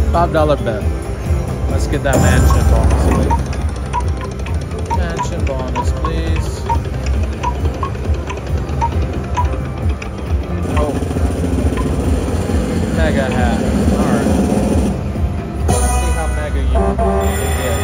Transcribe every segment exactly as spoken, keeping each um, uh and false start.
Five dollar bet. Let's get that mansion bonus, please. Mansion bonus, please. Oh, mega hat. All right. Let's see how mega you can get.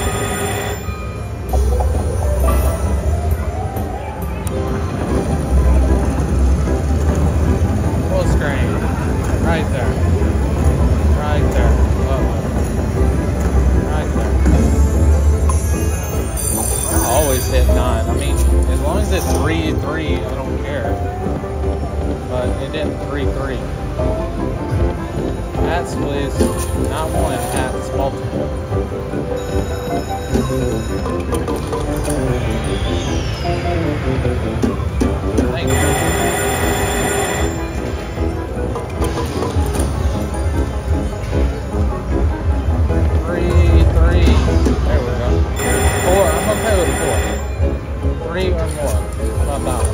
Full screen. Right there. Right there. Uh-oh. Right there. I always hit nine. I mean, as long as it's three three, I don't care. But it didn't three three. Hats, please. Not one. Hats, multiple. Thank you. There we go. Four. I'm okay with four. Three or more. How about that?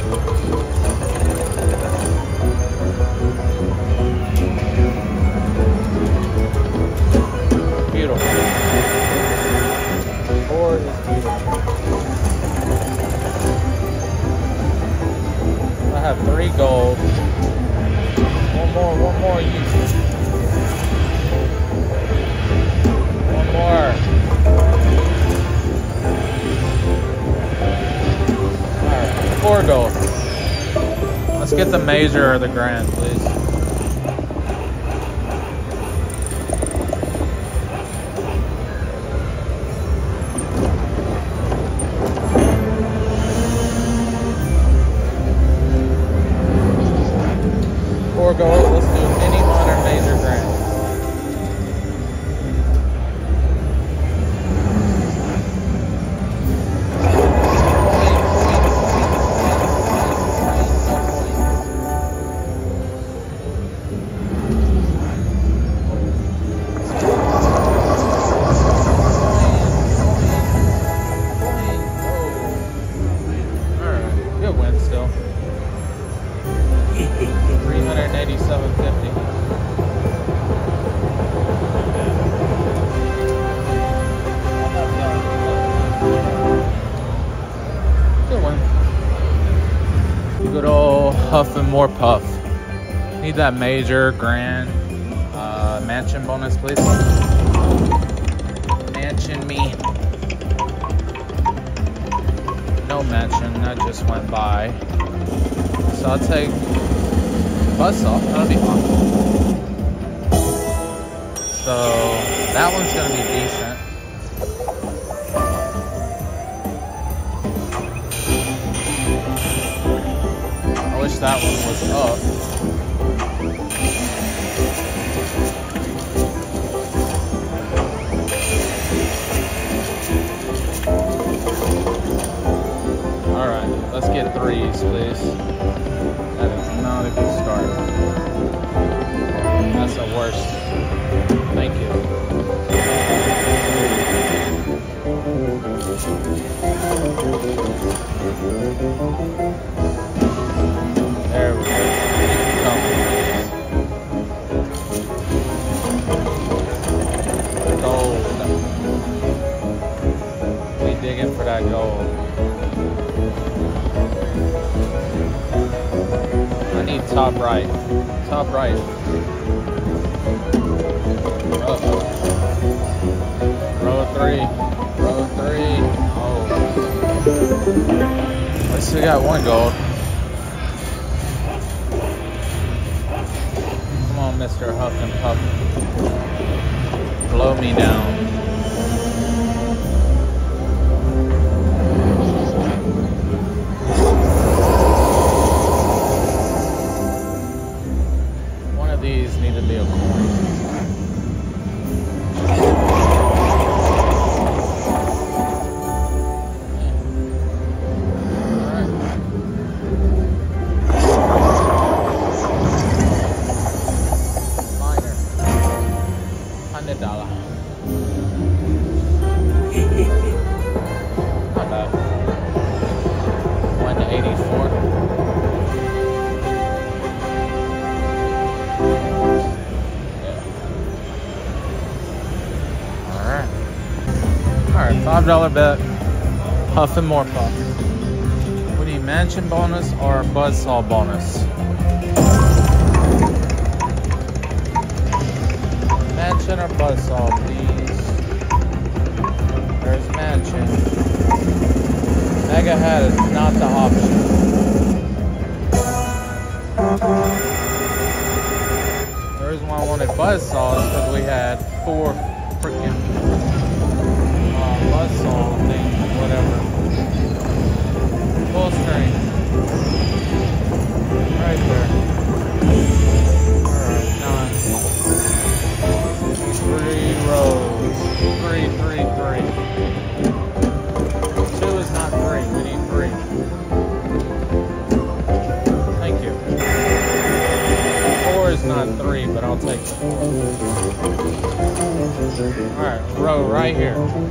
Beautiful. Four is beautiful. I have three gold. One more. One more. You. One more. Four gold. Let's get the major or the grand, please. Four gold. Let's do mini, modern, major, grand. Puff and more puff. Need that major, grand, uh, mansion bonus, please. Mansion me. No mansion, that just went by. So I'll take bus off, that'll be fun. So that one's gonna be decent. That one was up. All right, let's get threes, please. That is not a good start. That's the worst. Thank you. There we go. Gold. We digging for that gold. I need top right. Top right. Uh-oh. Row three. Row three. Oh. At least we got one gold. Mister Huff and Puff. Blow me down. One of these need to be a coin. Alright, five dollar bet. Huff and more puff. We need mansion bonus or buzzsaw bonus. Mansion or buzzsaw, please. There's mansion. Mega hat is not the option. The reason why I wanted buzzsaw is because we had four freaking uh, buzzsaw things, whatever. Full screen. Right there. Alright, nine. Three rows. Three, three, three. Two is not three. We need three. Thank you. Four is not three, but I'll take four. Alright, row right here.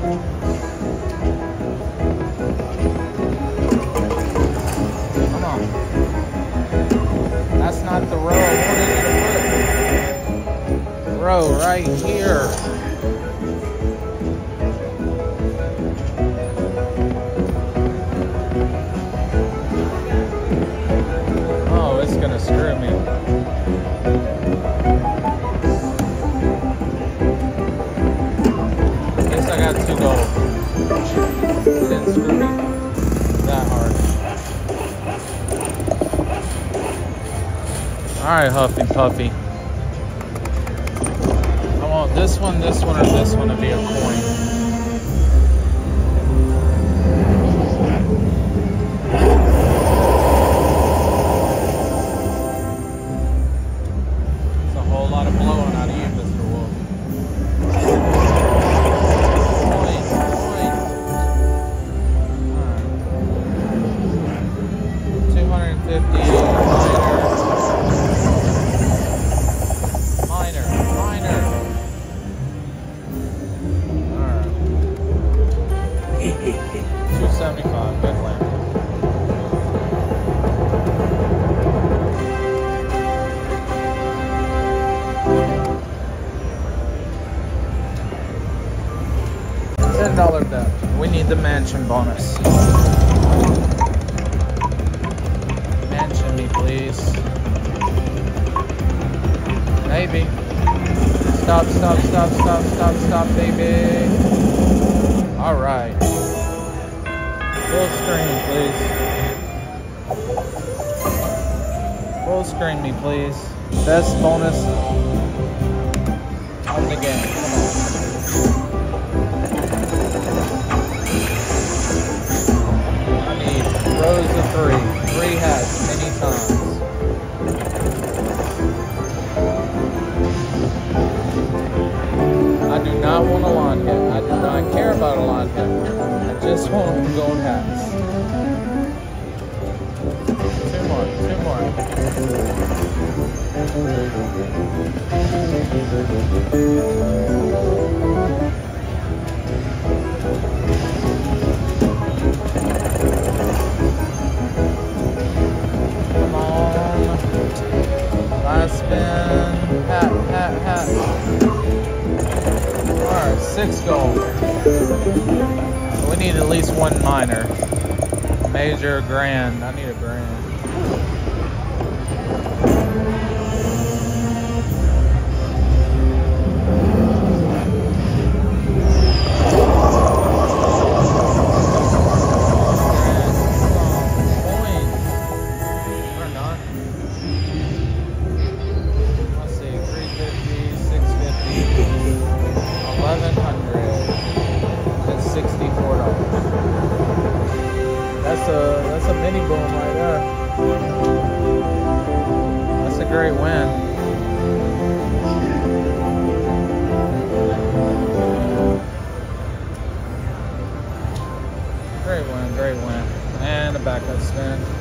Come on. That's not the row I wanted you to put. Row right here. Oh, it's gonna screw me. At least I got two gold. It didn't screw me that hard. Alright, Huffy Puffy. I want this one, this one, or this one to be a coin. It's a whole lot of blowing out of you, Mister Wolf. Coin, coin. Alright. two hundred fifty. Minor. Minor. two seventy-five, good land. ten dollar bet. We need the mansion bonus. Mansion me, please. Maybe. Stop, stop, stop, stop, stop, stop, baby. Alright. Full screen, please. Full screen me, please. Best bonus of the game. Come on. I need rows of three. Three hats, many times. I do not want a lawn hat. I do not care about a lawn hat. I just want gold hats. Two more, two more. Come on. Last spin. Hat, hat, hat. Alright, six gold. We need at least one minor. Major, grand. I need a grand. That's a that's a mini boom right there. That's a great win. Great win, great win. And a backup spin.